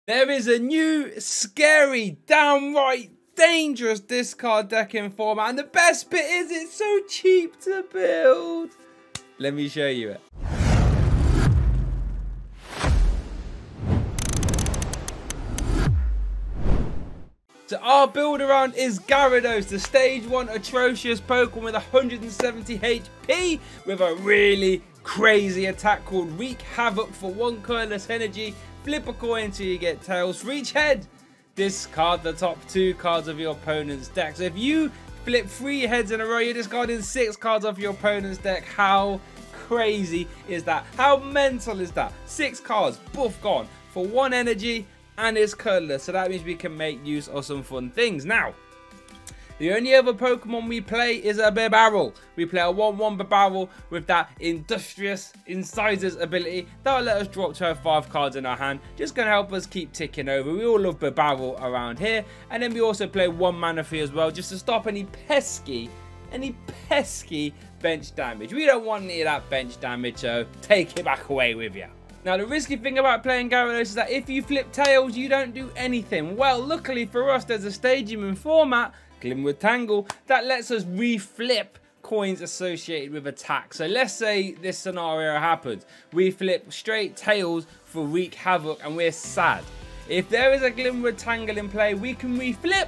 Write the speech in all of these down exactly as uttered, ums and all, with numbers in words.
There is a new, scary, downright dangerous discard deck in format, and the best bit is it's so cheap to build. Let me show you it. So our build around is Gyarados, the stage one atrocious Pokemon with one hundred seventy H P with a really crazy attack called Wreak Havoc for one colorless energy. Flip a coin until you get tails. For each head, discard the top two cards of your opponent's deck. So if you flip three heads in a row, you're discarding six cards off your opponent's deck. How crazy is that? How mental is that? Six cards, boof, gone for one energy, and it's colorless. So that means we can make use of some fun things. Now, the only other Pokemon we play is a Bibarel. We play a one one Bibarel with that Industrious Incisors ability. That'll let us drop to five cards in our hand. Just going to help us keep ticking over. We all love Bibarel around here. And then we also play one Manaphy as well, just to stop any pesky, any pesky bench damage. We don't want any of that bench damage, so take it back away with you. Now, the risky thing about playing Gyarados is that if you flip tails, you don't do anything. Well, luckily for us, there's a Stadium format, Glimwood Tangle, that lets us reflip coins associated with attack. So let's say this scenario happens. We flip straight tails for Wreak Havoc and we're sad. If there is a Glimwood Tangle in play, we can reflip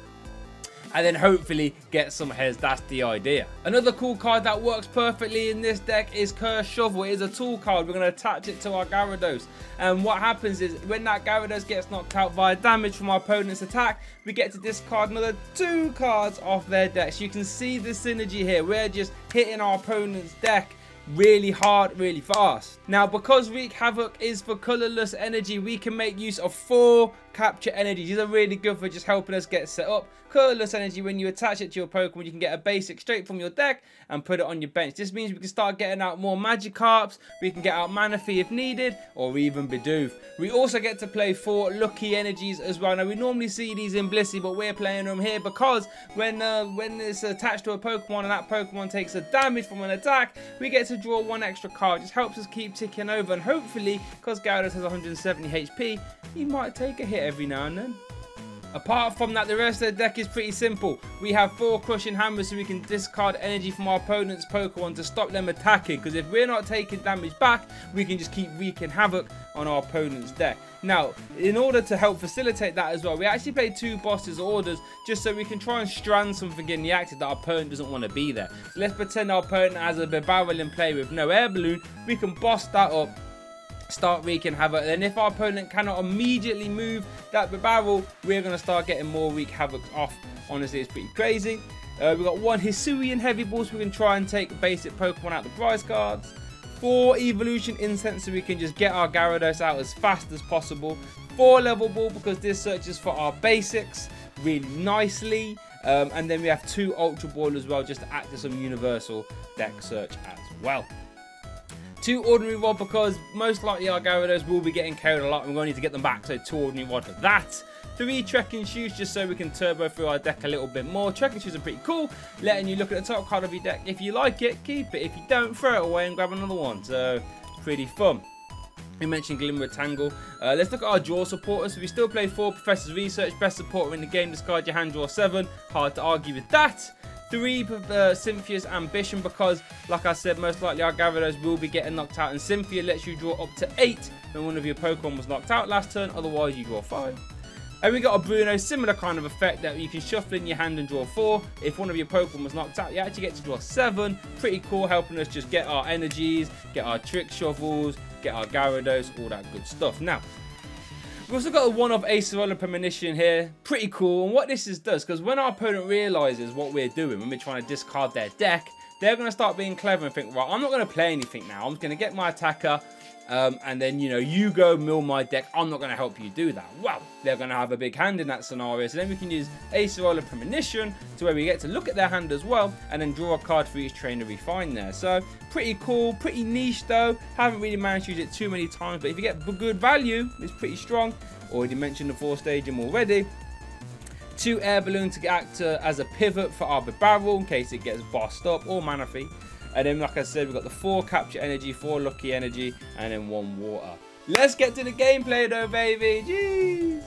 and then hopefully get some heads. That's the idea. Another cool card that works perfectly in this deck is Cursed Shovel. It is a tool card. We're going to attach it to our Gyarados. And what happens is when that Gyarados gets knocked out via damage from our opponent's attack, we get to discard another two cards off their decks. You can see the synergy here. We're just hitting our opponent's deck really hard, really fast. Now, because Wreak Havoc is for colorless energy, we can make use of four capture energies. These are really good for just helping us get set up. Colorless energy, when you attach it to your Pokemon, you can get a basic straight from your deck and put it on your bench. This means we can start getting out more Magikarps, we can get out Manaphy if needed, or even Bidoof. We also get to play four lucky energies as well. Now, we normally see these in Blissey, but we're playing them here because when uh, when it's attached to a Pokemon and that Pokemon takes a damage from an attack, we get to draw one extra card. It just helps us keep ticking over, and hopefully, because Gyarados has one hundred seventy H P, he might take a hit every now and then. Apart from that, the rest of the deck is pretty simple. We have four Crushing Hammers so we can discard energy from our opponent's Pokemon to stop them attacking. Because if we're not taking damage back, we can just keep wreaking havoc on our opponent's deck. Now, in order to help facilitate that as well, we actually play two Boss's Orders just so we can try and strand something in the active that our opponent doesn't want to be there. So let's pretend our opponent has a Bibarel in play with no Air Balloon. We can boss that up, start wreaking havoc, and if our opponent cannot immediately move that Bibarel, we're going to start getting more Wreak Havoc off. Honestly, it's pretty crazy. Uh, we've got one Hisuian Heavy Ball so we can try and take basic Pokemon out the prize cards. Four Evolution Incense so we can just get our Gyarados out as fast as possible. Four Level Ball because this searches for our basics really nicely. Um, and then we have two Ultra Ball as well just to act as some universal deck search as well. Two Ordinary Rod because most likely our Gyarados will be getting carried a lot and we're going to need to get them back, so two Ordinary Rod for that. Three Trekking Shoes just so we can turbo through our deck a little bit more. Trekking Shoes are pretty cool, letting you look at the top card of your deck. If you like it, keep it. If you don't, throw it away and grab another one. So, pretty fun. We mentioned Glimwood Tangle. Uh, let's look at our draw supporters. So we still play four Professor's Research, best supporter in the game, discard your hand, draw seven. Hard to argue with that. Three uh, Cynthia's Ambition because, like I said, most likely our Gyarados will be getting knocked out, and Cynthia lets you draw up to eight when one of your Pokemon was knocked out last turn, otherwise you draw five. And we got a Bruno, similar kind of effect that you can shuffle in your hand and draw four. If one of your Pokemon was knocked out, you actually get to draw seven. Pretty cool, helping us just get our energies, get our Trick Shovels, get our Gyarados, all that good stuff. Now, we've also got a one-off Acerola Premonition here. Pretty cool. And what this is does, because when our opponent realizes what we're doing, when we're trying to discard their deck, they're going to start being clever and think, right, I'm not going to play anything now. I'm just going to get my attacker, um, and then, you know, you go mill my deck. I'm not going to help you do that. Well, they're going to have a big hand in that scenario. So then we can use Acerola Premonition to where we get to look at their hand as well, and then draw a card for each trainer we find there. So pretty cool, pretty niche though. Haven't really managed to use it too many times, but if you get good value, it's pretty strong. Already mentioned the four Stadium already. Two Air Balloon to act uh, as a pivot for our Bibarel in case it gets bossed up, or Manaphy. And then, like I said, we've got the four Capture Energy, four Lucky Energy, and then one Water. Let's get to the gameplay though, baby. Jeez.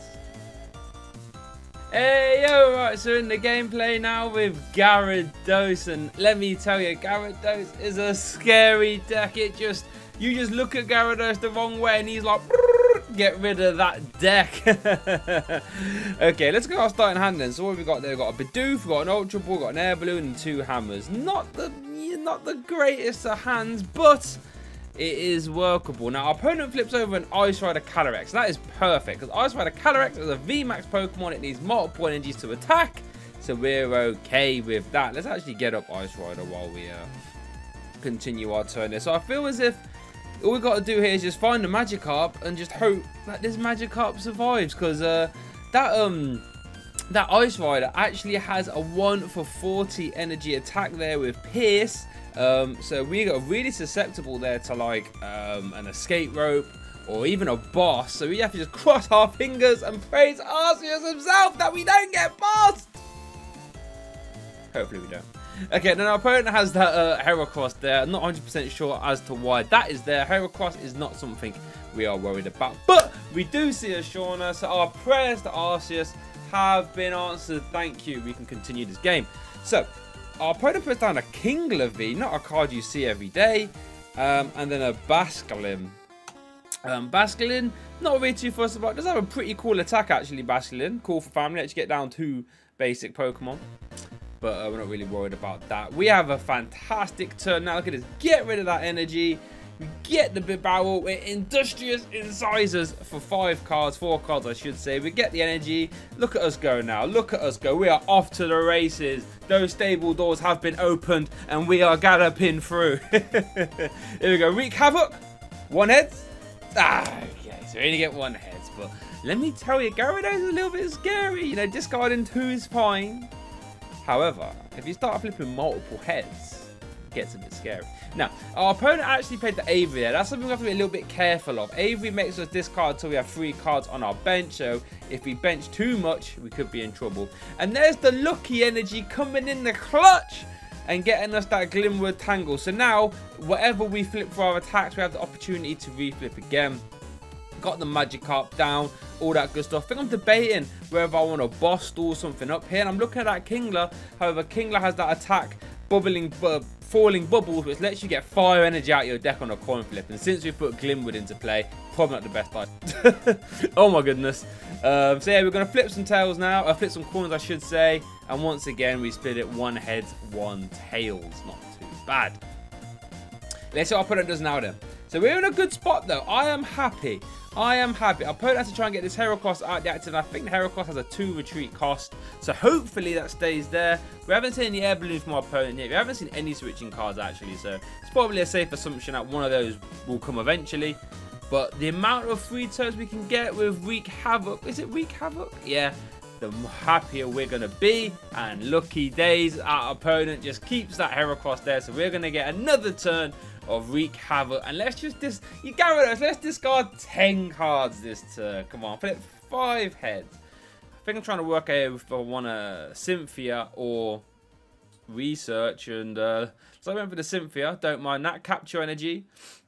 Hey, yo, right, so in the gameplay now with Gyarados, and let me tell you, Gyarados is a scary deck. It just, you just look at Gyarados the wrong way and he's like, get rid of that deck. Okay, let's go our starting hand then. So what have we got there? We've got a Bidoof, we've got an Ultra Ball, we've got an Air Balloon, and two Hammers. Not the, not the greatest of hands, but it is workable. Now, our opponent flips over an Ice Rider Calyrex. That is perfect, because Ice Rider Calyrex is a V max Pokemon. It needs multiple energies to attack, so we're okay with that. Let's actually get up Ice Rider while we uh, continue our turn there. So I feel as if all we've got to do here is just find the Magikarp and just hope that this Magikarp survives, because uh, that um that Ice Rider actually has a one for forty energy attack there with Pierce. Um, so we got really susceptible there to like um, an escape rope or even a boss. So we have to just cross our fingers and praise Arceus himself that we don't get bossed. Hopefully we don't. Okay, then our opponent has that uh, Heracross there. I'm not one hundred percent sure as to why that is there. Heracross is not something we are worried about. But we do see a Shauna, so our prayers to Arceus have been answered. Thank you. We can continue this game. So our opponent puts down a Kingler V, not a card you see every day, um, and then a Basculin. Um, Basculin, not really too fussed about. Does have a pretty cool attack actually, Basculin. Cool for family. Let's get down two basic Pokemon. But uh, we're not really worried about that. We have a fantastic turn now. Look at this. Get rid of that energy. We get the Bibarel. We're Industrious Incisors for five cards. Four cards, I should say. We get the energy. Look at us go now. Look at us go. We are off to the races. Those stable doors have been opened, and we are galloping through. Here we go. Wreak Havoc. One heads. Ah, okay. So we only get one heads. But let me tell you, Gyarados is a little bit scary. You know, discarding two is fine. However, if you start flipping multiple heads, it gets a bit scary. Now, our opponent actually played the Avery there. That's something we have to be a little bit careful of. Avery makes us discard until we have three cards on our bench. So if we bench too much, we could be in trouble. And there's the Lucky Energy coming in the clutch and getting us that Glimwood Tangle. So now, whatever we flip for our attacks, we have the opportunity to reflip again. Got the Magikarp down, all that good stuff. I think I'm debating whether I want to boss stall something up here. And I'm looking at that Kingler. However, Kingler has that attack, bubbling, bu falling bubbles, which lets you get fire energy out of your deck on a coin flip. And since we put Glimwood into play, probably not the best idea. Oh my goodness. Um, so yeah, we're going to flip some tails now. Uh, flip some coins, I should say. And once again, we split it one heads, one tails. Not too bad. Let's see what our opponent does now then. So we're in a good spot though. I am happy. I am happy. Our opponent has to try and get this Heracross out the active. I think the Heracross has a two retreat cost. So hopefully that stays there. We haven't seen any Air Balloons from our opponent yet. We haven't seen any switching cards actually. So it's probably a safe assumption that one of those will come eventually. But the amount of free turns we can get with Wreak Havoc. Is it Wreak Havoc? Yeah. The happier we're going to be. And lucky days, our opponent just keeps that Heracross there. So we're going to get another turn of Wreak Havoc. And let's just dis you Gyarados, let's discard ten cards this turn. Come on, flip five heads. I think I'm trying to work out if I want a Cynthia or research. And uh, so I went for the Cynthia. Don't mind that. Capture energy.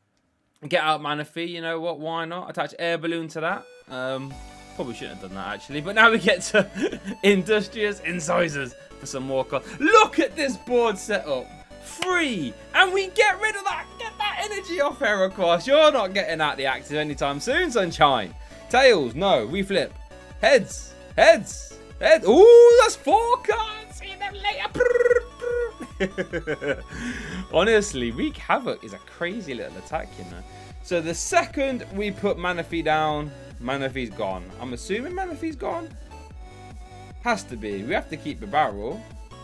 Get out Manaphy. You know what? Why not? Attach Air Balloon to that. Um, probably shouldn't have done that actually. But now we get to Industrious Incisors for some more cards. Look at this board setup. Free, and we get rid of that, get that energy off Heracross. You're not getting out the active anytime soon, sunshine. Tails, no, we flip. Heads, heads, heads. Ooh, that's four cards. See them later. Honestly, Wreak Havoc is a crazy little attack, you know. So the second we put Manaphy down, Manaphy's gone. I'm assuming Manaphy's gone. Has to be. We have to keep the barrel.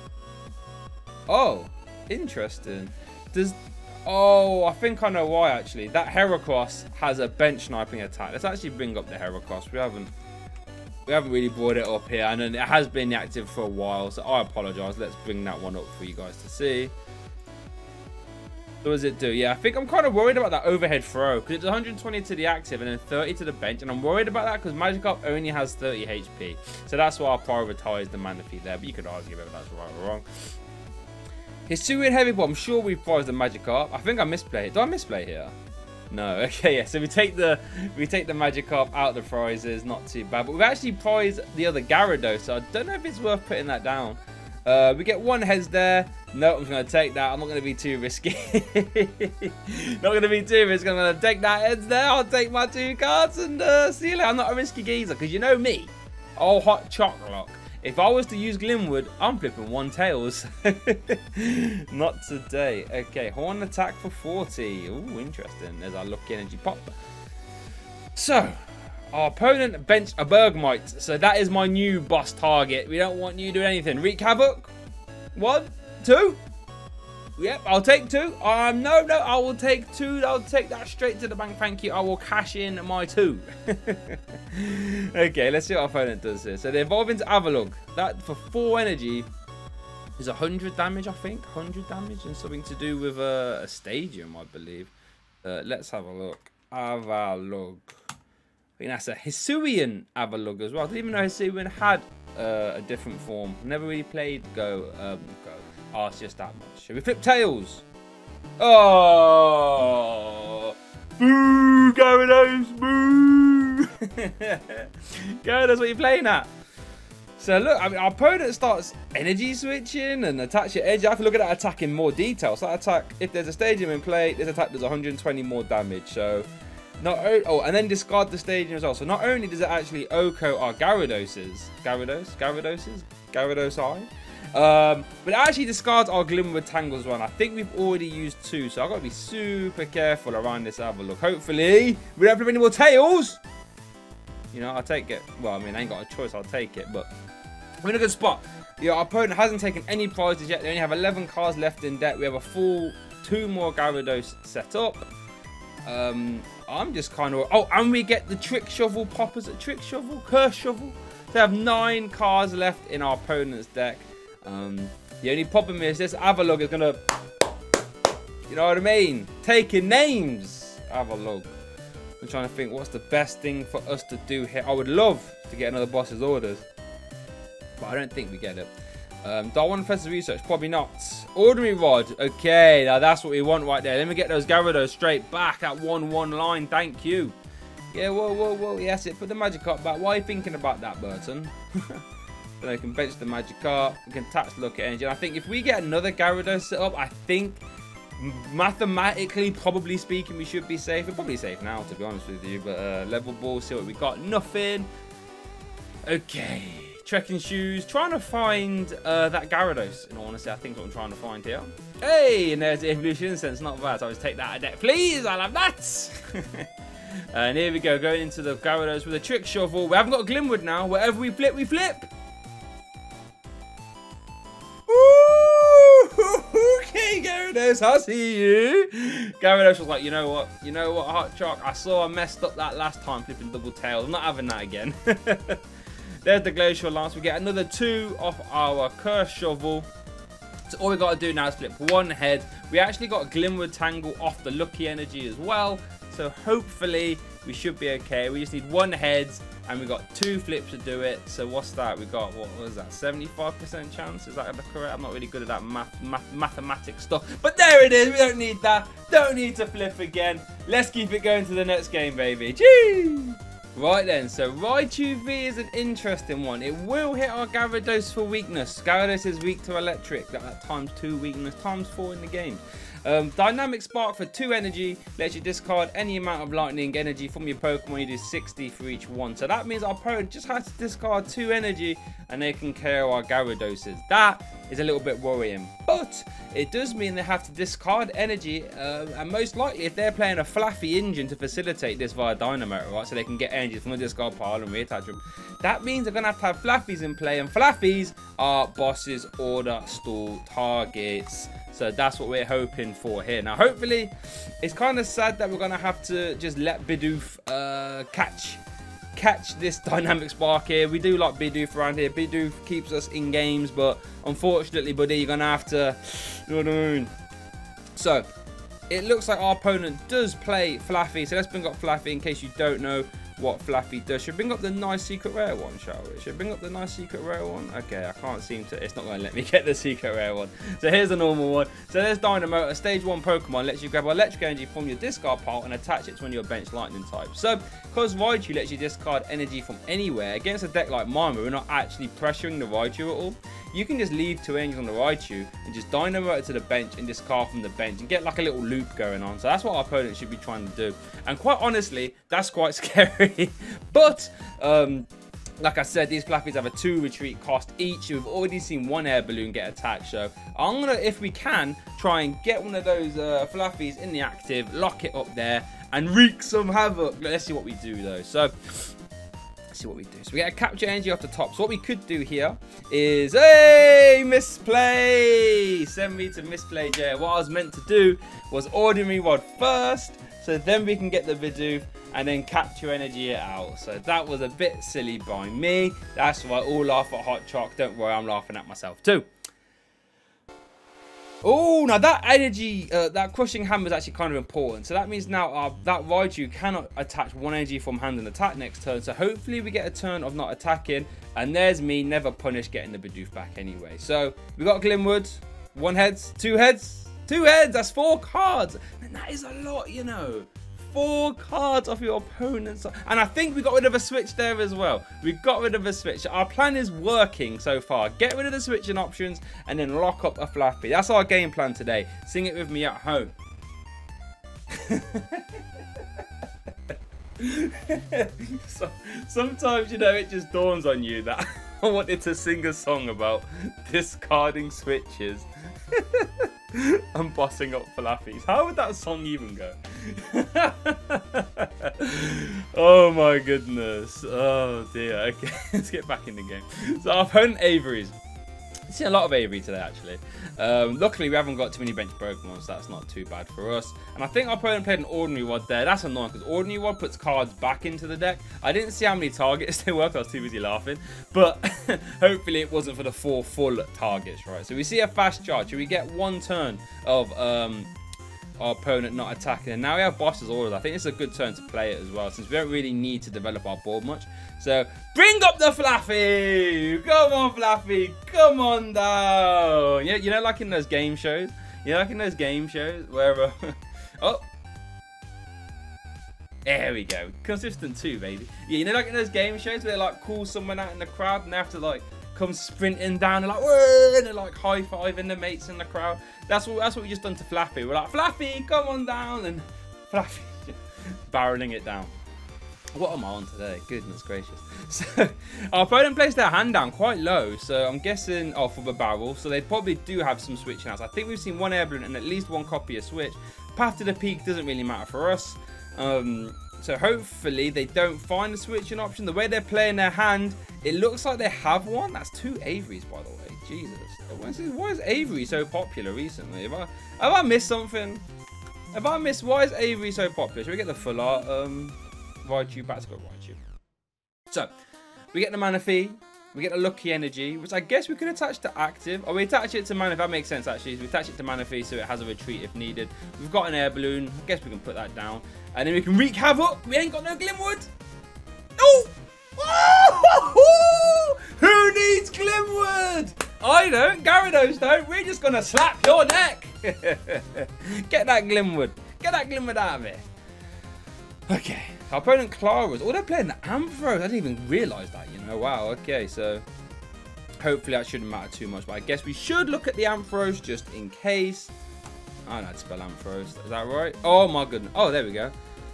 Oh. Interesting. Does oh I think I know why actually. That Heracross has a bench sniping attack. Let's actually bring up the Heracross. We haven't we haven't really brought it up here, and it has been active for a while, so I apologize. Let's bring that one up for you guys to see. What does it do? Yeah, I think I'm kind of worried about that overhead throw, because it's one hundred twenty to the active and then thirty to the bench, and I'm worried about that because Magikarp only has thirty H P. So that's why I prioritize the Manaphy there, but you could argue whether that's right or wrong. Hisuian Heavy Ball, I'm sure we prized the Magikarp. I think I misplayed. Do I misplay here? No, okay, yeah. So we take the we take the Magikarp out of the prizes, not too bad. But we've actually prized the other Gyarados, so I don't know if it's worth putting that down. Uh, we get one heads there. No, I'm just going to take that. I'm not going to be too risky. Not going to be too risky. I'm going to take that heads there. I'll take my two cards and uh, see you later. I'm not a risky geezer because you know me. Oh, hot chocolate. If I was to use Glimwood, I'm flipping one tails. Not today. Okay, horn attack for forty. Ooh, interesting. There's our lucky energy pop. So, our opponent benched a Bergmite. So that is my new boss target. We don't want you doing anything. Wreak Havoc. One, two. Yep, I'll take two. Um, no, no, I will take two. I'll take that straight to the bank. Thank you. I will cash in my two. Okay, let's see what our opponent does here. So they evolve into Avalugg. That for four energy is one hundred damage, I think. one hundred damage and something to do with uh, a stadium, I believe. Uh, let's have a look. Avalugg. I think that's a Hisuian Avalugg as well. I didn't even know Hisuian had uh, a different form. Never really played Go. Um, Go. Oh, it's just that much. Should we flip tails? Oh! Boo! Gyarados! Boo! Gyarados, what are you playing at? So look, I mean, our opponent starts energy switching and attach your edge. I have to look at that attack in more detail. So that attack, if there's a stadium in play, this attack does one hundred twenty more damage. So not oh, and then discard the stadium as well. So not only does it actually Oko our Gyaradoses, Gyarados, Gyaradoses, Gyarados Eye. Um, but it actually discards our Glimwood Tangle as well. And I think we've already used two, so I've got to be super careful around this Avalugg. Hopefully, we don't have any more tails. You know, I'll take it. Well, I mean, I ain't got a choice. I'll take it. But we're in a good spot. Yeah, our opponent hasn't taken any prizes yet. They only have eleven cards left in deck. We have a full two more Gyarados set up. Um, I'm just kind of... Oh, and we get the Trick Shovel poppers. Trick Shovel? Curse Shovel? So we have nine cards left in our opponent's deck. Um, the only problem is this Avalugg is going to, you know what I mean? Taking names, Avalugg. I'm trying to think what's the best thing for us to do here. I would love to get another boss's orders, but I don't think we get it. Um, do I want Professor Research? Probably not. Ordinary Rod. Okay, now that's what we want right there. Let me get those Gyarados straight back at one one line. Thank you. Yeah, whoa, whoa, whoa. Yes, it. Put the Magikarp back. Why are you thinking about that, Burton? Then I can bench the Magikarp. We can attach Lucky Energy. And I think if we get another Gyarados set up, I think mathematically, probably speaking, we should be safe. We're probably safe now, to be honest with you. But uh, level ball, see what we got. Nothing. Okay. Trekking shoes. Trying to find uh, that Gyarados. In all honesty, I think what I'm trying to find here. Hey, and there's the Evolution Incense. Not bad. So I'll just take that out of deck. Please, I'll have that. And here we go. Going into the Gyarados with a Trick Shovel. We haven't got a Glimwood now. Wherever we flip, we flip. Okay, Gyarados, I see you. Gyarados was like, you know what? You know what, Hot Chalk? I saw I messed up that last time flipping double tails. I'm not having that again. There's the Glacial Lance. We get another two off our Curse Shovel. So all we got to do now is flip one head. We actually got a Glimwood Tangle off the Lucky Energy as well. So hopefully we should be okay. We just need one heads. And we got two flips to do it. So what's that? We got, what was that? seventy-five percent chance? Is that correct? I'm not really good at that math, math, mathematics stuff. But there it is. We don't need that. Don't need to flip again. Let's keep it going to the next game, baby. Gee! Right then, so Raichu V is an interesting one. It will hit our Gyarados for weakness. Gyarados is weak to electric. That times two weakness, times four in the game. Um, Dynamic Spark for two energy lets you discard any amount of lightning energy from your Pokemon. You do sixty for each one. So that means our opponent just has to discard two energy and they can K O our Gyaradoses. That is a little bit worrying. But it does mean they have to discard energy. Uh, and most likely if they're playing a Fluffy engine to facilitate this via Dynamo, right? So they can get energy from the discard pile and reattach them. That means they're going to have to have Fluffies in play. And Fluffies are boss's order stall targets. So that's what we're hoping for here. Now, hopefully, it's kind of sad that we're going to have to just let Bidoof uh, catch catch this Dynamic Spark here. We do like Bidoof around here. Bidoof keeps us in games, but unfortunately, buddy, you're going to have to... You know what I mean? So, it looks like our opponent does play Fluffy. So let's bring up Fluffy in case you don't know. what Flaffy does. Should we bring up the nice secret rare one, shall we? Should we bring up the nice secret rare one? Okay, I can't seem to, it's not going to let me get the secret rare one. So here's the normal one. So there's Dynamotor, a stage one Pokemon, lets you grab electric energy from your discard pile and attach it to one of your bench lightning types. So because Raichu lets you discard energy from anywhere, against a deck like mine where we're not actually pressuring the Raichu at all, you can just leave two energies on the Raichu and just Dynamotor to the bench and discard from the bench and get like a little loop going on. So that's what our opponent should be trying to do. And quite honestly, that's quite scary. But um, like I said, these Flaffies have a two retreat cost each. We've already seen one air balloon get attacked. So I'm going to, if we can, try and get one of those uh, Flaffies in the active, lock it up there and wreak some havoc. Let's see what we do though. So see what we do. So we get a capture energy off the top. So what we could do here is, hey, misplay! Send me to misplay J. What I was meant to do was ordinary rod first, so then we can get the Bidoof and then capture energy it out. So that was a bit silly by me. That's why all laugh at Hot Chalk. Don't worry, I'm laughing at myself too. Oh, now that energy, uh, that crushing hammer is actually kind of important. So that means now uh, that Raichu cannot attach one energy from hand and attack next turn. So hopefully we get a turn of not attacking. And there's me, never punished, getting the Bidoof back anyway. So we got Glimwood, one heads, two heads, two heads. That's four cards. And that is a lot, you know. Four cards off your opponent's, and I think we got rid of a switch there as well. We got rid of a switch. Our plan is working so far. Get rid of the switching options and then lock up a Flaffy. That's our game plan today. Sing it with me at home. So, sometimes, you know, it just dawns on you that I wanted to sing a song about discarding switches. I'm bossing up Flaffies. How would that song even go? Oh my goodness. Oh dear. Okay, let's get back in the game. So our opponent Avery's. I've seen a lot of Avery today actually. Um, luckily we haven't got too many bench Pokemon, so that's not too bad for us. And I think our opponent played an Ordinary Rod there. That's annoying because Ordinary Rod puts cards back into the deck. I didn't see how many targets there were, I was too busy laughing. But hopefully it wasn't for the four full targets, right? So we see a fast charge. So we get one turn of um, our opponent not attacking. And now we have Boss's Orders. I think it's a good turn to play it as well, since we don't really need to develop our board much. So bring up the Flaffy! Come on, Flaffy! Come on down! You know, you know, like in those game shows? You know, like in those game shows where... Uh, oh! There we go. Consistent too, baby. Yeah, you know, like in those game shows where they like call someone out in the crowd and they have to like come sprinting down and like, whoa, and they're like high-fiving their mates in the crowd. That's what that's what we just done to Flaffy. We're like, Flaffy, come on down, and Flaffy barreling it down. What am I on today? Goodness gracious. So our opponent placed their hand down quite low, so I'm guessing off of a barrel, so they probably do have some switching outs. I think we've seen one air balloon and at least one copy of switch. Path to the Peak doesn't really matter for us. Um, so hopefully they don't find a switching option. The way they're playing their hand, it looks like they have one. That's two Averys, by the way. Jesus. Why is, why is Avery so popular recently? Have I, have I missed something? Have I missed? Why is Avery so popular? Should we get the full art? Um, Raichu, back to go Raichu. So, we get the Manaphy. We get the Lucky Energy, which I guess we could attach to active. Or we attach it to Manaphy. That makes sense, actually. We attach it to Manaphy so it has a retreat if needed. We've got an air balloon. I guess we can put that down. And then we can wreak havoc. We ain't got no Glimwood. Oh! Oh! Who needs Glimwood? I don't. Gyarados don't. We're just going to slap your neck. Get that Glimwood. Get that Glimwood out of here. Okay. Our opponent Clara's. Oh, they're playing the Ampharos. I didn't even realise that, you know. Wow. Okay, so hopefully that shouldn't matter too much. But I guess we should look at the Ampharos just in case. I don't know how to spell Ampharos. Is that right? Oh, my goodness. Oh, there we go.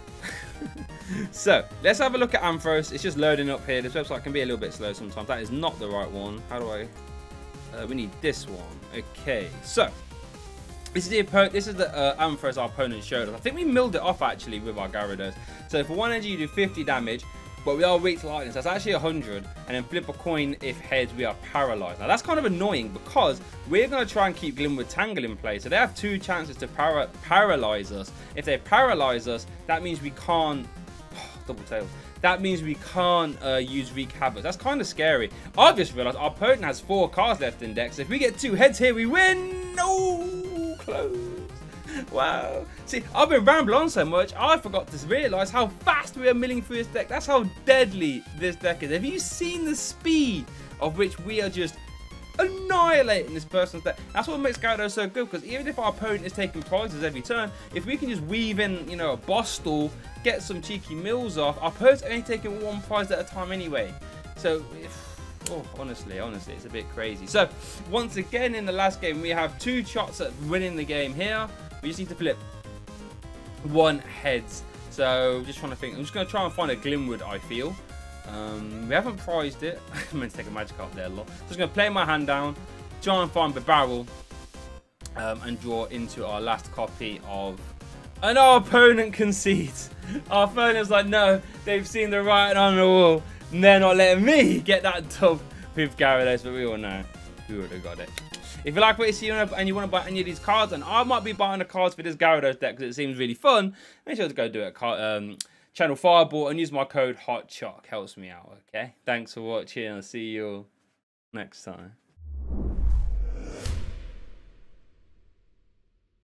So, let's have a look at Ampharos. It's just loading up here. This website can be a little bit slow sometimes. That is not the right one. How do I... Uh, we need this one. Okay, so... This is the opponent. This is the uh, Ampharos our opponent showed us. I think we milled it off, actually, with our Gyarados. So, for one energy, you do fifty damage. But we are weak to lightning, so that's actually one hundred. And then flip a coin if heads, we are paralyzed. Now, that's kind of annoying because we're going to try and keep Glimwood Tangle in play. So, they have two chances to para paralyze us. If they paralyze us, that means we can't... double tail. That means we can't uh, use Wreak Havoc. That's kind of scary. I've just realized our opponent has four cards left in deck. So, if we get two heads here, we win. No, close. Wow. See, I've been rambling on so much, I forgot to realise how fast we are milling through this deck. That's how deadly this deck is. Have you seen the speed of which we are just annihilating this person's deck? That's what makes Gyarados so good, because even if our opponent is taking prizes every turn, if we can just weave in, you know, a boss stall, get some cheeky mills off, our opponent's only taking one prize at a time anyway. So, if, oh, honestly, honestly, it's a bit crazy. So, once again in the last game, we have two shots at winning the game here. We just need to flip one heads. So, just trying to think. I'm just going to try and find a Glimwood, I feel. Um, we haven't prized it. I meant to take a magic up there a lot. Just going to play my hand down, try and find the barrel, um, and draw into our last copy of. And our opponent concedes. Our opponent's like, no, they've seen the writing on the wall. And they're not letting me get that dub with Gyarados, but we all know we would have got it. If you like what you see and you want to buy any of these cards, and I might be buying the cards for this Gyarados deck because it seems really fun, make sure to go do it. Um, Channel Fireball and use my code HOTCHOC. Helps me out, okay? Thanks for watching. I'll see you all next time.